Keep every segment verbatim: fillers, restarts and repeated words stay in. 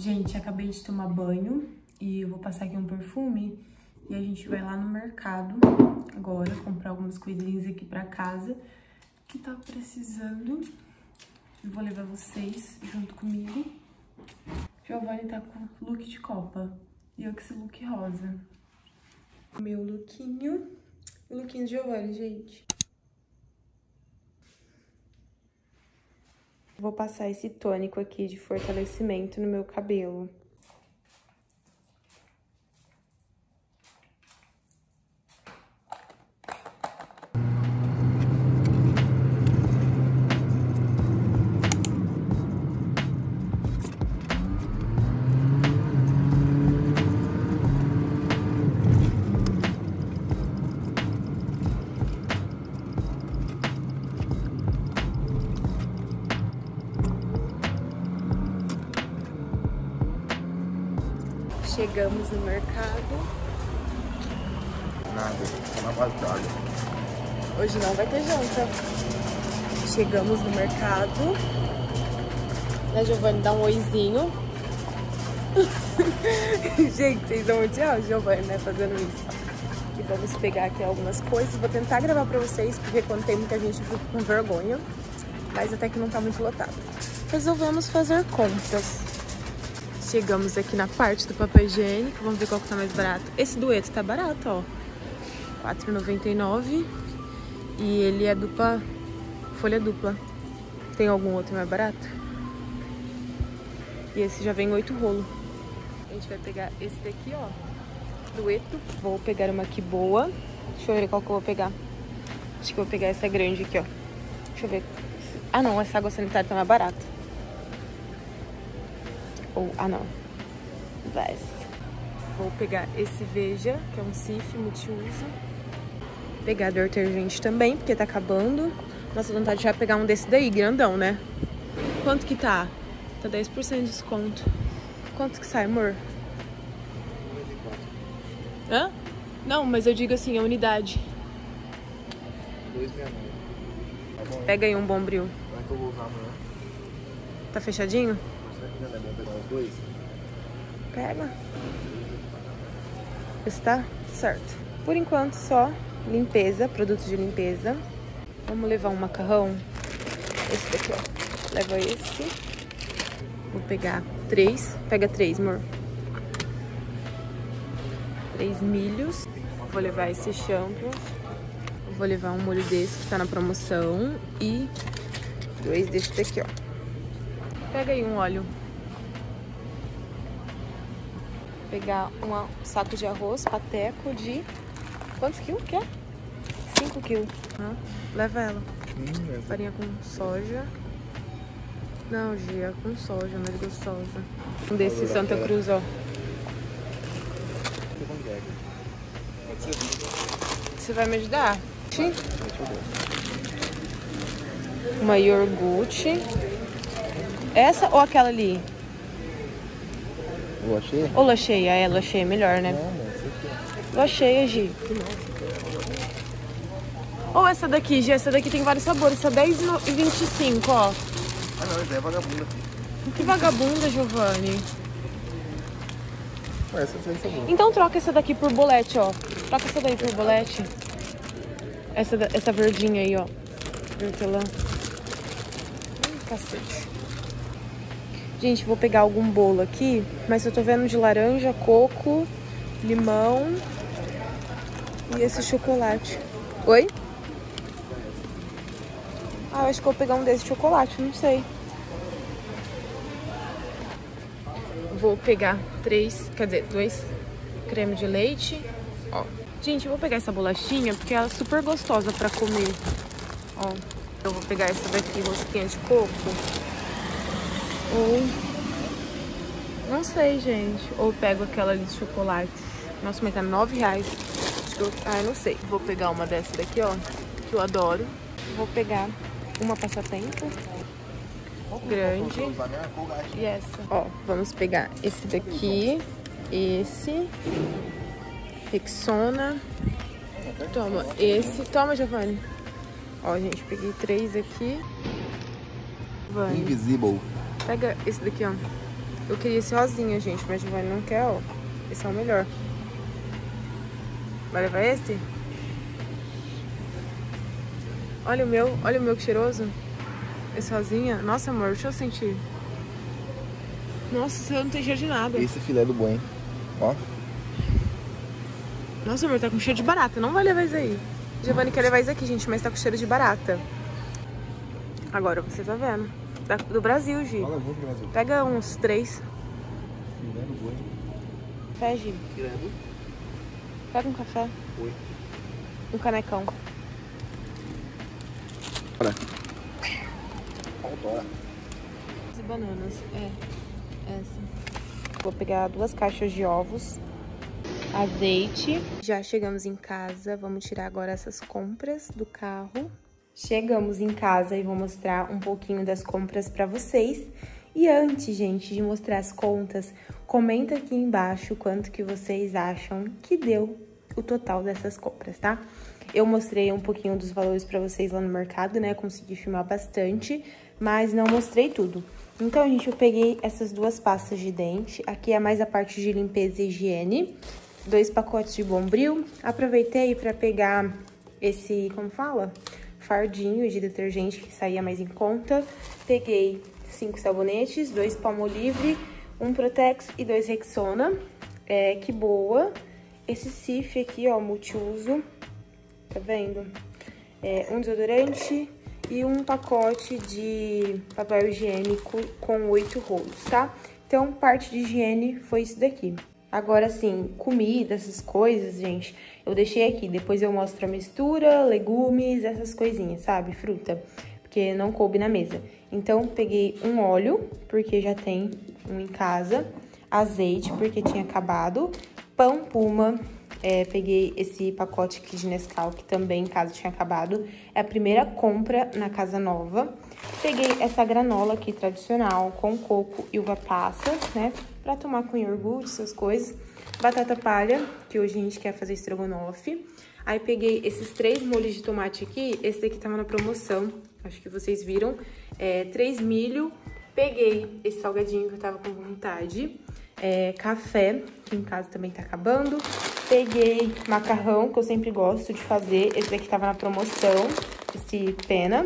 Gente, acabei de tomar banho e eu vou passar aqui um perfume e a gente vai lá no mercado agora comprar algumas coisinhas aqui pra casa que tá precisando. Eu vou levar vocês junto comigo. Giovanni tá com look de Copa e eu com esse look rosa. Meu lookinho, o lookinho de Giovanni, gente. Vou passar esse tônico aqui de fortalecimento no meu cabelo. Chegamos no mercado. Nada, na base d'água. Hoje não vai ter janta. Chegamos no mercado. A Giovanni dá um oizinho. Gente, vocês vão odiar o Giovanni, né, fazendo isso. E vamos pegar aqui algumas coisas. Vou tentar gravar pra vocês, porque quando tem muita gente eu fico com vergonha. Mas até que não tá muito lotado. Resolvemos fazer compras. Chegamos aqui na parte do papel higiênico. Vamos ver qual que tá mais barato. Esse dueto tá barato, ó. quatro reais e noventa e nove centavos. E ele é dupla, folha dupla. Tem algum outro mais barato? E esse já vem oito rolos. A gente vai pegar esse daqui, ó. Dueto. Vou pegar uma aqui boa. Deixa eu ver qual que eu vou pegar. Acho que eu vou pegar essa grande aqui, ó. Deixa eu ver. Ah, não. Essa água sanitária tá mais barata. Ou, ah não, Vest. Vou pegar esse Veja, que é um Cif multiuso. Pegar detergente também, porque tá acabando. Nossa, vontade de já pegar um desse daí, grandão, né? Quanto que tá? Tá dez por cento de desconto. Quanto que sai, amor? Hã? Não, mas eu digo assim, a unidade. dois reais e sessenta e nove. Tá bom. Pega aí um Bombril. Vai que eu vou usar amanhã. Tá fechadinho? Não é bom pegar os dois? Pega. Está certo. Por enquanto, só limpeza, produtos de limpeza. Vamos levar um macarrão. Esse daqui, ó. Leva esse. Vou pegar três. Pega três, amor. Três milhos. Vou levar esse shampoo. Vou levar um molho desse que tá na promoção. E dois desse daqui, ó. Pega aí um óleo. Pegar um saco de arroz pateco de... Quantos quilos que é? cinco quilos. Ah, leva ela. Hum, essa... Farinha com soja. Não, Gia, com soja, mais gostosa. Um desse Santa Cruz, ó. Você vai me ajudar? Sim. Uma iogurte. Essa ou aquela ali? Lua cheia? Ou lua cheia? É, lua cheia é melhor, né? Não, mas esse aqui. Lua cheia, Gi. Ou essa daqui, Gi. Essa daqui tem vários sabores. Essa dez e vinte e cinco, ó. Ah, não, essa é vagabunda. Que vagabunda, Giovanni. Ué, essa tem sabor. Então troca essa daqui por bolete, ó. Troca essa daí por bolete. Essa, essa verdinha aí, ó. Hortelã. Hum, cacete. Gente, vou pegar algum bolo aqui, mas eu tô vendo de laranja, coco, limão e esse chocolate. Oi? Ah, eu acho que eu vou pegar um desse chocolate, não sei. Vou pegar três, quer dizer, dois creme de leite. Ó. Gente, eu vou pegar essa bolachinha porque ela é super gostosa pra comer. Ó, eu vou pegar essa daqui, rosquinha de coco. Ou... não sei, gente. Ou pego aquela ali de chocolate. Nossa, mas tá nove reais. Acho que eu... ah, eu não sei. Vou pegar uma dessa daqui, ó. Que eu adoro. Vou pegar uma passatempo. Grande. E essa. Ó, vamos pegar esse daqui. Esse. Rexona. Toma esse. Toma, Giovanni. Ó, gente, peguei três aqui. Giovanni. Invisible. Pega esse daqui, ó. Eu queria esse rosinha, gente, mas a Giovanni não quer, ó. Esse é o melhor. Vai levar esse? Olha o meu, olha o meu que cheiroso. Esse rosinha. Nossa, amor, deixa eu sentir. Nossa, você não tem cheiro de nada. Esse filé do bom, hein? Ó. Nossa, amor, tá com cheiro de barata. Não vai levar isso aí. Giovanni quer levar isso aqui, gente, mas tá com cheiro de barata. Agora você tá vendo. Da, do Brasil, Gi. Olha, vou pro Brasil. Pega uns três. Filé do boi. Pé, Gi. Filé do Pega um café. boi. Um canecão. Bora. Bora. E bananas. É. Essa. Vou pegar duas caixas de ovos. Azeite. Já chegamos em casa. Vamos tirar agora essas compras do carro. Chegamos em casa e vou mostrar um pouquinho das compras pra vocês. E antes, gente, de mostrar as contas, comenta aqui embaixo quanto que vocês acham que deu o total dessas compras, tá? Eu mostrei um pouquinho dos valores pra vocês lá no mercado, né? Consegui filmar bastante, mas não mostrei tudo. Então, gente, eu peguei essas duas pastas de dente. Aqui é mais a parte de limpeza e higiene. Dois pacotes de Bombril. Aproveitei pra pegar esse, como fala? Fardinho de detergente que saía mais em conta. Peguei cinco sabonetes, dois Palmolive, um Protex e dois Rexona. É, que boa. Esse Cif aqui, ó, multiuso. Tá vendo? É, um desodorante e um pacote de papel higiênico com oito rolos, tá? Então, parte de higiene foi isso daqui. Agora, sim, comida, essas coisas, gente, eu deixei aqui. Depois eu mostro a mistura, legumes, essas coisinhas, sabe? Fruta, porque não coube na mesa. Então, peguei um óleo, porque já tem um em casa. Azeite, porque tinha acabado. Pão Puma, é, peguei esse pacote aqui de Nescau, que também em casa tinha acabado. É a primeira compra na casa nova. Peguei essa granola aqui, tradicional, com coco e uva passas, né? Pra tomar com iogurte, essas coisas. Batata palha, que hoje a gente quer fazer estrogonofe. Aí peguei esses três molhos de tomate aqui. Esse daqui tava na promoção, acho que vocês viram. É, três milho. Peguei esse salgadinho que eu tava com vontade. É, café, que em casa também tá acabando. Peguei macarrão, que eu sempre gosto de fazer. Esse daqui tava na promoção, esse pena.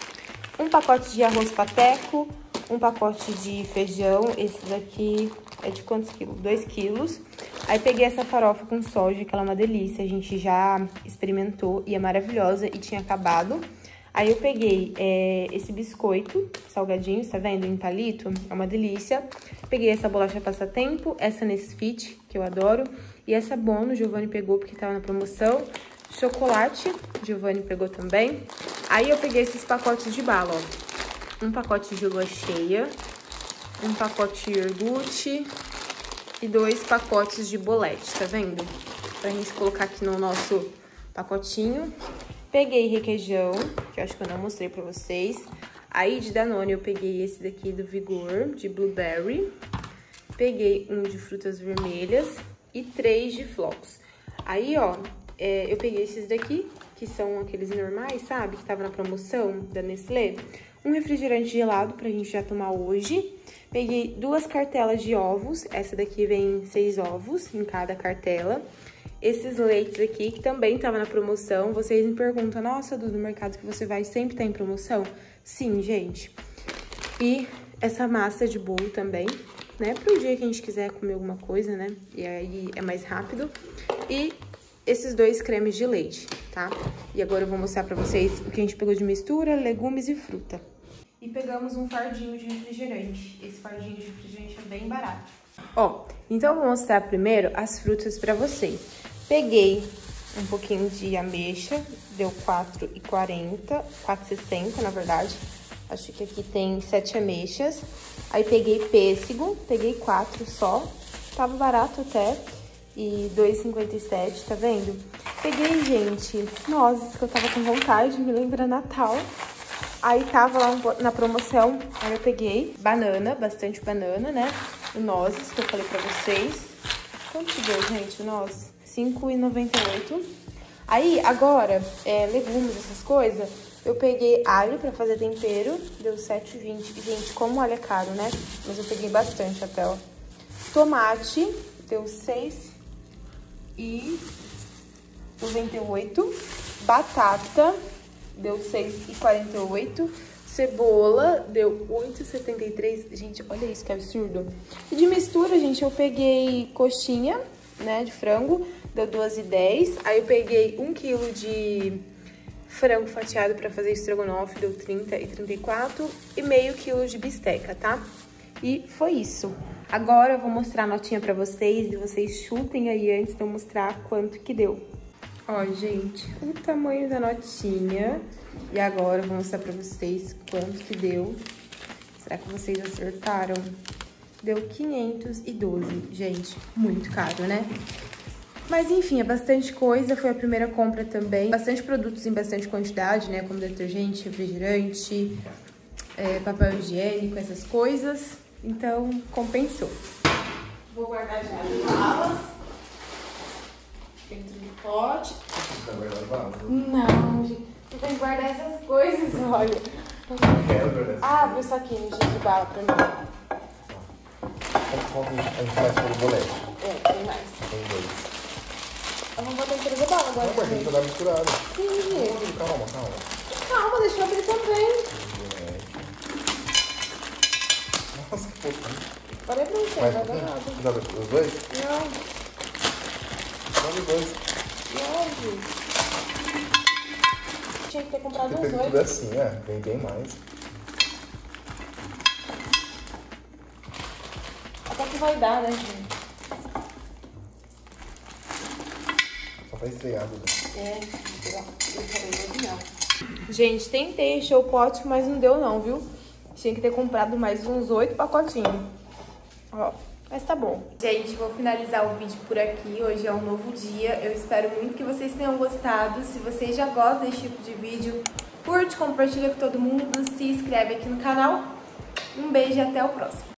Um pacote de arroz pateco. Um pacote de feijão. Esse daqui é de quantos quilos? dois quilos. Aí peguei essa farofa com soja, que ela é uma delícia. A gente já experimentou e é maravilhosa e tinha acabado. Aí eu peguei é, esse biscoito salgadinho, tá vendo? Em palito, é uma delícia. Peguei essa bolacha passatempo, essa Nesfit, que eu adoro. E essa Bono, o Giovanni pegou porque tava na promoção. Chocolate, o Giovanni pegou também. Aí eu peguei esses pacotes de bala, ó. Um pacote de lua cheia, um pacote de iogurte e dois pacotes de bolete, tá vendo? Pra gente colocar aqui no nosso pacotinho. Peguei requeijão, que eu acho que eu não mostrei pra vocês. Aí de Danone eu peguei esse daqui do Vigor, de blueberry. Peguei um de frutas vermelhas e três de flocos. Aí, ó, é, eu peguei esses daqui, que são aqueles normais, sabe? Que tava na promoção da Nestlé. Um refrigerante gelado pra gente já tomar hoje. Peguei duas cartelas de ovos. Essa daqui vem seis ovos em cada cartela. Esses leites aqui, que também tava na promoção. Vocês me perguntam, nossa, Dudu, no mercado que você vai sempre tá em promoção? Sim, gente. E essa massa de bolo também, né? Pro dia que a gente quiser comer alguma coisa, né? E aí é mais rápido. E esses dois cremes de leite, tá? E agora eu vou mostrar pra vocês o que a gente pegou de mistura, legumes e fruta. E pegamos um fardinho de refrigerante. Esse fardinho de refrigerante é bem barato. Ó, então eu vou mostrar primeiro as frutas pra vocês. Peguei um pouquinho de ameixa, deu quatro e quarenta, quatro e sessenta na verdade. Acho que aqui tem sete ameixas. Aí peguei pêssego, peguei quatro só. Tava barato até. E dois e cinquenta e sete, tá vendo? Peguei, gente, nozes que eu tava com vontade, me lembra Natal. Aí tava lá na promoção, aí eu peguei banana, bastante banana, né? O nozes, que eu falei pra vocês. Quanto que deu, gente, o nozes? cinco e noventa e oito. Aí, agora, é, legumes, essas coisas, Eu peguei alho pra fazer tempero, deu sete e vinte. Gente, como alho é caro, né? Mas eu peguei bastante até, ó. Tomate, deu seis e noventa e oito. Batata, deu seis e quarenta e oito. Cebola, deu oito e setenta e três. Gente, olha isso, que absurdo. E de mistura, gente, eu peguei coxinha, né, de frango, deu duas e dez. Aí eu peguei um quilo de frango fatiado pra fazer estrogonofe, deu trinta e trinta e quatro. E meio quilo de bisteca, tá? E foi isso. Agora eu vou mostrar a notinha pra vocês e vocês chutem aí antes de eu mostrar quanto que deu. Ó, gente, o tamanho da notinha. E agora eu vou mostrar pra vocês quanto que deu. Será que vocês acertaram? Deu quinhentos e doze, gente, muito caro, né? Mas enfim, é bastante coisa, foi a primeira compra também. Bastante produtos em bastante quantidade, né? Como detergente, refrigerante, é, papel higiênico, essas coisas. Então, compensou. Vou guardar já as balas dentro do pote. Você vai guardar as balas? Não, gente, eu tenho que guardar essas coisas, olha. Quero guardar. Ah, abre o saquinho de bala pra mim. A gente faz pelo bolete. É, tem mais. Tem dois. Eu vou botar inteiro da bala agora. Não, mas a gente vai dar misturado. Sim, gente. Calma, calma. Calma, deixa eu abrir também. Nossa, que pouquinho. Falei pra você, Mais não um vai dar pouquinho? nada. Você dá os dois? Não, Dá os dois. não, gente. Tinha que ter comprado Você uns fez tudo oito. assim, é. Vem bem mais. Até que vai dar, né, gente? Só pra estrear, Duda. É, legal. Eu falei, não. Gente, tentei encher o pote, mas não deu não, viu? Tinha que ter comprado mais uns oito pacotinhos. Ó, mas tá bom. Gente, vou finalizar o vídeo por aqui. Hoje é um novo dia. Eu espero muito que vocês tenham gostado. Se vocês já gostam desse tipo de vídeo, curte, compartilha com todo mundo, se inscreve aqui no canal. Um beijo e até o próximo.